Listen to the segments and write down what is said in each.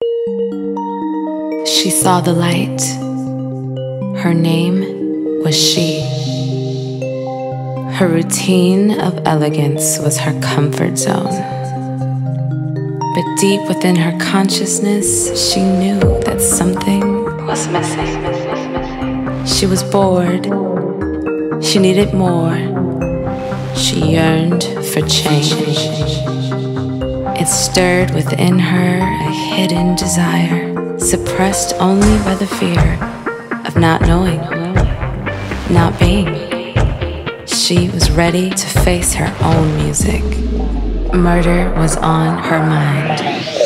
She saw the light. Her name was she. Her routine of elegance was her comfort zone. But deep within her consciousness, she knew that something was missing. She was bored. She needed more. She yearned for change. It stirred within her a hidden desire, suppressed only by the fear of not knowing, not being. She was ready to face her own music. Murder was on her mind.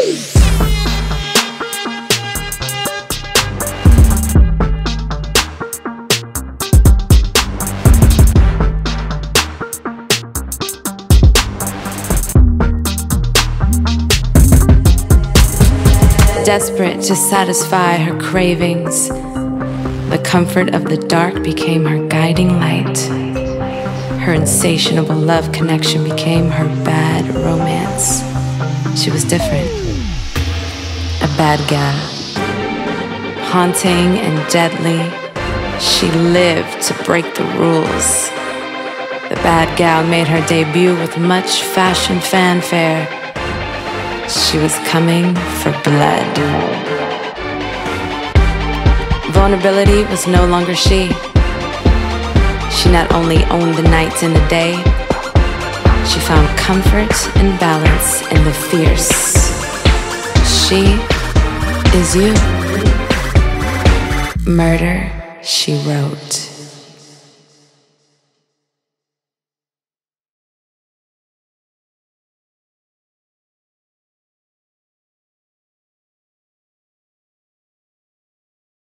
Desperate to satisfy her cravings, the comfort of the dark became her guiding light. Her insatiable love connection became her bad romance. She was different. A bad gal. Haunting and deadly, she lived to break the rules. The bad gal made her debut with much fashion fanfare. She was coming for blood. Vulnerability was no longer she. She not only owned the night and the day, she found comfort and balance in the fierce. She is you. Murder, she wrote.